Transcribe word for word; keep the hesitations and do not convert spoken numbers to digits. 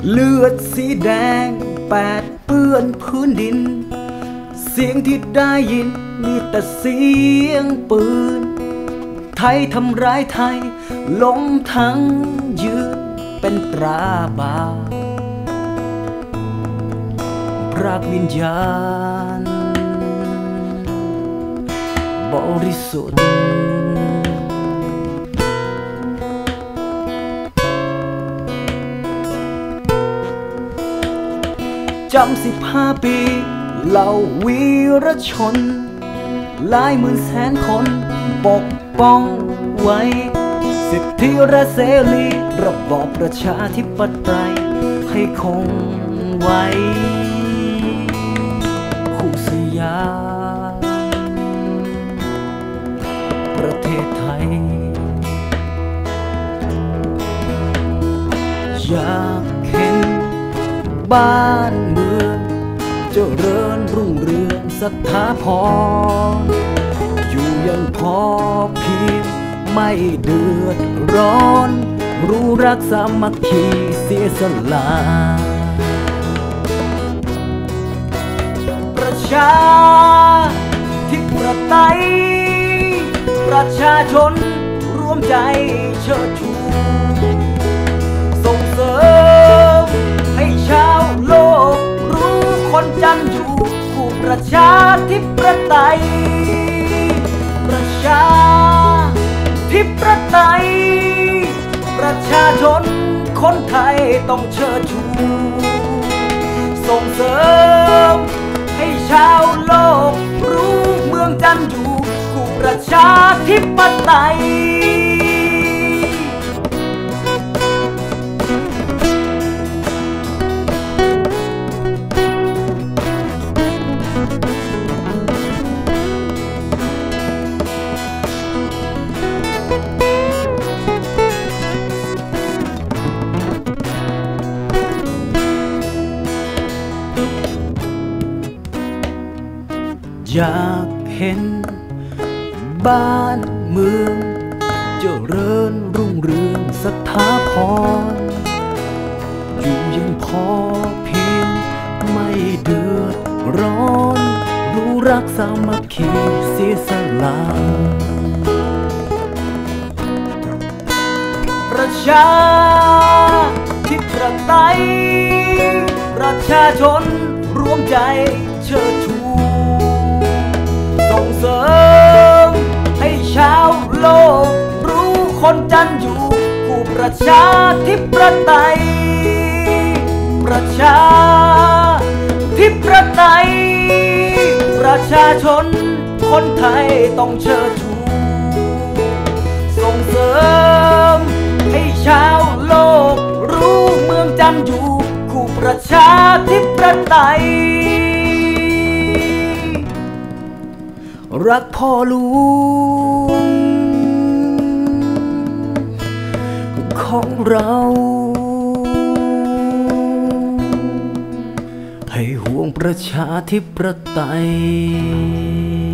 เลือดสีแดงแปดเปื้อนพื้นดินเสียงที่ได้ยินมีแต่เสียงปืนไทยทำร้ายไทยล้มทั้งยืนเป็นตราบาปพรากวิญญาณบริสุทธิ์จำสิบห้าปีเหล่าวีรชนหลายหมื่นแสนคนปกป้องไว้สิทธิและเสรีระบอบประชาธิปไตยให้คงไว้คู่สยามประเทศไทยอยากเห็นบ้านเมืองเจริญรุ่งเรืองสถาพรอยู่ยังพอเพียงไม่เดือดร้อนรู้รักสามัคคีเสียสละประชาธิปไตยประชาชนร่วมใจเชิดชูส่งเสริมให้ชาวโลกรู้คนจันอยู่คู่ประชาธิปไตยประชาธิปไตยประชาชนคนไทยต้องเชิดชูส่งเสริมให้ชาวโลกรู้เมืองจันอยู่คู่ประชาธิปไตยอยากเห็นบ้านเมืองเจริญรุ่งเรืองสถาพรอยู่ยังพอเพียงไม่เดือดร้อนรู้รักสามัคคีเสียสละประชาธิปไตยประชาชนร่วมใจเชิดชูส่งเสริมให้ชาวโลกรู้คนจันอยู่คู่ประชาธิปไตยประชาธิปไตยประชาชนคนไทยต้องเชิดชูส่งเสริมให้ชาวโลกรู้เมืองจันอยู่คู่ประชาธิปไตยรักพ่อหลวงของเราให้ห่วงประชาธิปไตย